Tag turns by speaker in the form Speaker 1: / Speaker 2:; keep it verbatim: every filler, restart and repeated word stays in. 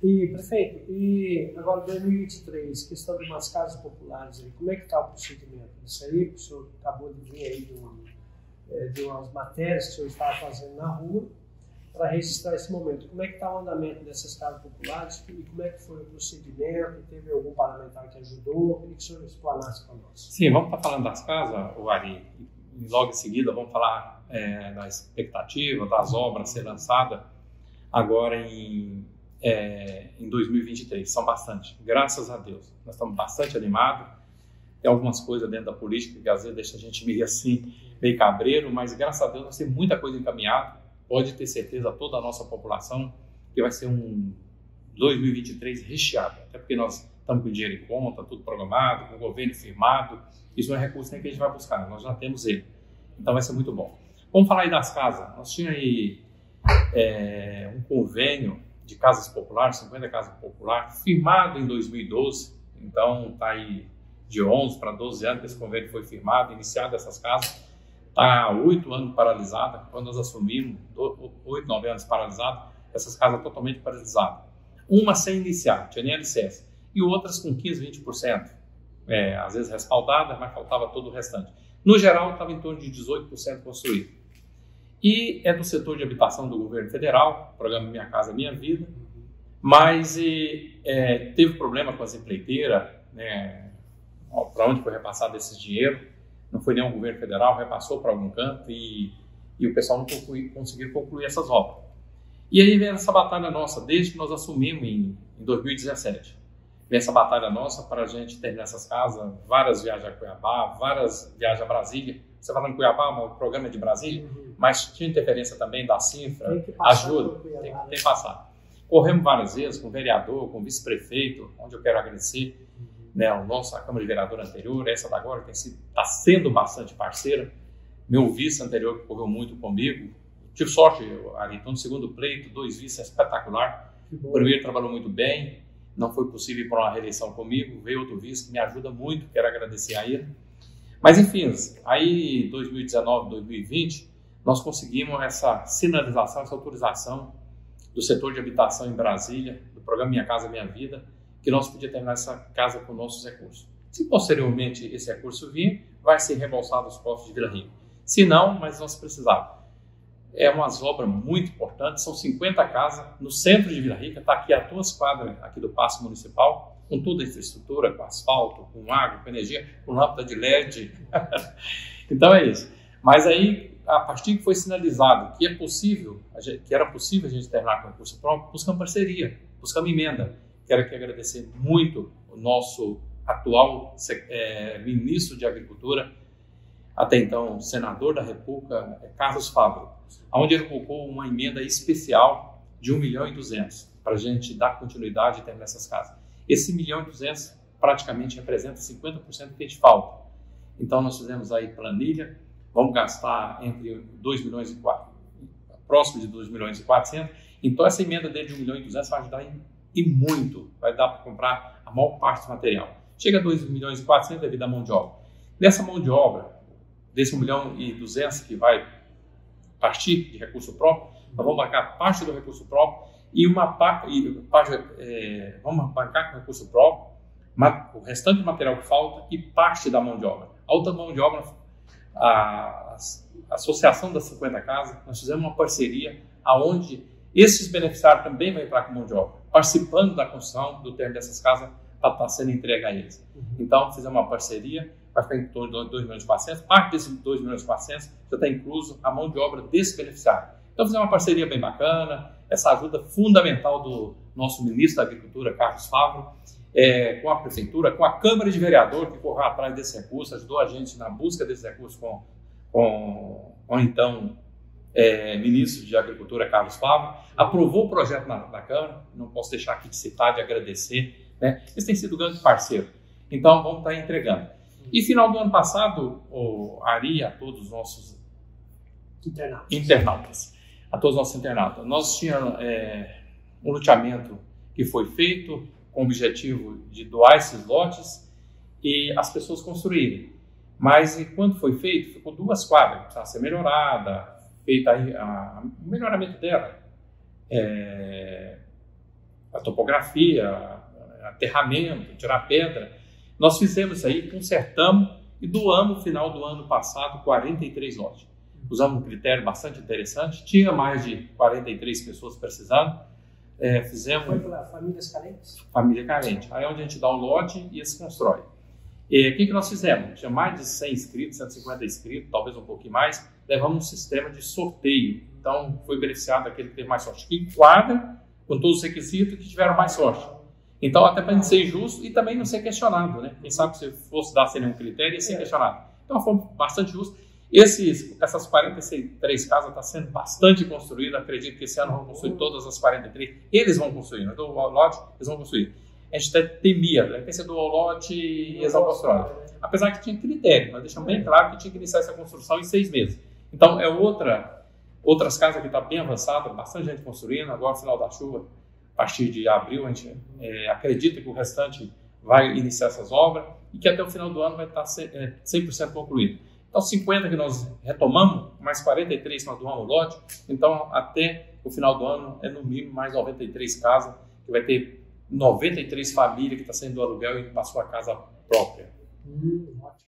Speaker 1: E, prefeito, e agora dois mil e vinte e três, questão de umas casas populares, aí, como é que está o procedimento? Isso aí, o senhor acabou de vir aí de, um, de umas matérias que o senhor estava fazendo na rua para registrar esse momento. Como é que está o andamento dessas casas populares e como é que foi o procedimento? Teve algum parlamentar que ajudou? Eu queria que o senhor explanasse para nós.
Speaker 2: Sim, vamos estar falando das casas, o Ari, e logo em seguida vamos falar é, da expectativa, das obras a ser lançadas agora em... É, em dois mil e vinte e três, são bastante, graças a Deus, nós estamos bastante animados. Tem algumas coisas dentro da política que às vezes deixa a gente meio assim, meio cabreiro, mas graças a Deus nós temos muita coisa encaminhada. Pode ter certeza, toda a nossa população, que vai ser um dois mil e vinte e três recheado, até porque nós estamos com dinheiro em conta, tudo programado, com o governo firmado. Isso não é recurso nem que a gente vai buscar, nós já temos ele, então vai ser muito bom. Vamos falar aí das casas. Nós tínhamos aí é, um convênio de casas populares, cinquenta casas populares, firmado em dois mil e doze, então está aí de onze para doze anos que esse convênio foi firmado, iniciado essas casas, está há oito anos paralisada. Quando nós assumimos, oito, nove anos paralisada, essas casas totalmente paralisadas. Uma sem iniciar, tinha nem alicerce, e outras com quinze, vinte por cento, é, às vezes respaldadas, mas faltava todo o restante. No geral, estava em torno de dezoito por cento construído. E é do setor de habitação do governo federal, programa Minha Casa Minha Vida, mas e, é, teve problema com as empreiteiras, né, para onde foi repassado esse dinheiro, não foi nem o governo federal, repassou para algum canto e, e o pessoal não conclui, conseguiu concluir essas obras. E aí vem essa batalha nossa, desde que nós assumimos em, em dois mil e dezessete. Vem essa batalha nossa para a gente terminar essas casas, várias viagens a Cuiabá, várias viagens a Brasília. Você falando em Cuiabá, o programa é de Brasília, uhum. Mas tinha interferência também da Cinfra, ajuda, tem, tem que passar. Corremos várias vezes com o vereador, com o vice-prefeito, onde eu quero agradecer, uhum. né, o nosso, a Câmara de Vereador anterior, essa da agora, que está sendo bastante parceira. Meu vice anterior, que correu muito comigo, tive sorte, ali, então, no segundo pleito, dois vices espetacular. O primeiro trabalhou muito bem, não foi possível ir para uma reeleição comigo, veio outro vice que me ajuda muito, quero agradecer a ele. Mas, enfim, aí, dois mil e dezenove, dois mil e vinte, nós conseguimos essa sinalização, essa autorização do setor de habitação em Brasília, do programa Minha Casa Minha Vida, que nós podíamos terminar essa casa com nossos recursos. Se posteriormente esse recurso vir, vai ser reembolsado aos cofres de Vila Rica. Se não, mas nós precisamos. É umas obras muito importantes, são cinquenta casas no centro de Vila Rica, está aqui a duas quadras aqui do Paço Municipal, com toda a infraestrutura, com asfalto, com água, com energia, com lâmpada de L E D. Então é isso. Mas aí, a partir que foi sinalizado que é possível, que era possível a gente terminar com recurso próprio, buscamos parceria, buscamos emenda. Quero aqui agradecer muito o nosso atual é, ministro de Agricultura, até então senador da República, Carlos Fávaro, onde ele colocou uma emenda especial de um milhão e duzentos para a gente dar continuidade e terminar essas casas. Esse um milhão e duzentos praticamente representa cinquenta por cento que a gente falta. Então nós fizemos aí planilha, vamos gastar entre dois milhões e quatro, próximo de dois milhões e quatrocentos. Então essa emenda dele de um milhão e duzentos vai ajudar em, e muito, vai dar para comprar a maior parte do material. Chega a dois milhões e quatrocentos devido à mão de obra. Dessa mão de obra, desse um milhão e duzentos que vai partir de recurso próprio, nós vamos bancar parte do recurso próprio e uma parte, é, vamos bancar com recurso próprio, o restante do material que falta e parte da mão de obra. A outra mão de obra, a, a Associação das cinquenta Casas, nós fizemos uma parceria onde esses beneficiários também vão entrar com mão de obra, participando da construção do término dessas casas para estar sendo entregue a eles. Então, fizemos uma parceria, vai ficar em torno de dois milhões e quatrocentos, parte desses dois milhões e quatrocentos já está incluso a mão de obra desse beneficiário. Então, fizemos uma parceria bem bacana, essa ajuda fundamental do nosso ministro da Agricultura, Carlos Fávaro, é, com a Prefeitura, com a Câmara de Vereador, que correu atrás desse recurso, ajudou a gente na busca desse recurso com, com, com então, é, ministro de Agricultura, Carlos Fávaro, aprovou o projeto na, na Câmara, não posso deixar aqui de citar, de agradecer, né? Eles têm sido um grande parceiro, então vamos estar entregando. E final do ano passado, o Ari, a todos os nossos internautas, internautas a todos os nossos internautas, nós tínhamos é, um loteamento que foi feito com o objetivo de doar esses lotes e as pessoas construírem. Mas e quando foi feito, ficou duas quadras, precisava ser melhorada, feita aí a, o melhoramento dela, é, a topografia, aterramento, tirar pedra. Nós fizemos isso aí, consertamos e doamos no final do ano passado quarenta e três lotes. Usamos um critério bastante interessante, tinha mais de quarenta e três pessoas precisando. É, fizemos...
Speaker 1: Foi para famílias carentes?
Speaker 2: Família carente. Aí é onde a gente dá o lote e eles constroem. E o que, que nós fizemos? Tinha mais de cem inscritos, cento e cinquenta inscritos, talvez um pouquinho mais. Levamos um sistema de sorteio. Então, foi beneficiado aquele que teve mais sorte, que enquadra com todos os requisitos que tiveram mais sorte. Então, até para a gente ser justo e também não ser questionado, né? Quem sabe se fosse dar sem nenhum critério, ia ser questionado. Então, foi bastante justo. Esses, essas quarenta e três casas estão sendo bastante construídas. Acredito que esse ano vão construir todas as quarenta e três. Eles vão construir, não do lote, eles vão construir. A gente até temia, né? Pensa do lote e eles vão construir. Apesar que tinha critério, nós deixamos bem claro que tinha que iniciar essa construção em seis meses. Então, é outra, outras casas que estão bem avançadas, bastante gente construindo. Agora, no final da chuva, a partir de abril, a gente é, acredita que o restante vai iniciar essas obras e que até o final do ano vai estar cem por cento concluído. Então, cinquenta que nós retomamos, mais quarenta e três que nós doamos o lote. Então, até o final do ano, é no mínimo mais noventa e três casas, que vai ter noventa e três famílias que estão saindo do aluguel e indo para a sua casa própria.
Speaker 1: Hum, ótimo.